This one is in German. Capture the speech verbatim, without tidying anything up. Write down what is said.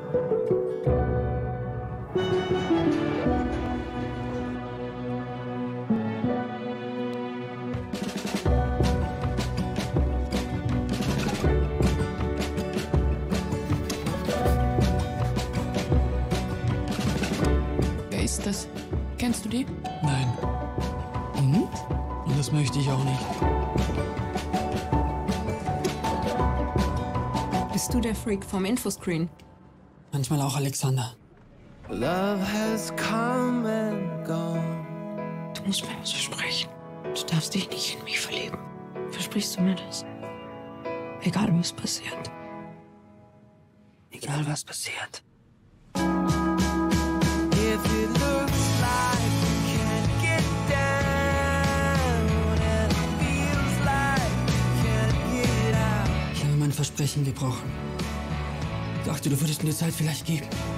Wer ist das? Kennst du die? Nein. Und? Und das möchte ich auch nicht. Bist du der Freak vom Infoscreen? Manchmal auch Alexander. Love has come and gone. Du musst mir was versprechen. Du darfst dich nicht in mich verlieben. Versprichst du mir das? Egal, was passiert. Egal, was passiert. If it looks like you can't get down and it feels like you can't get out. Ich habe mein Versprechen gebrochen. Ich dachte, du würdest mir die Zeit vielleicht geben.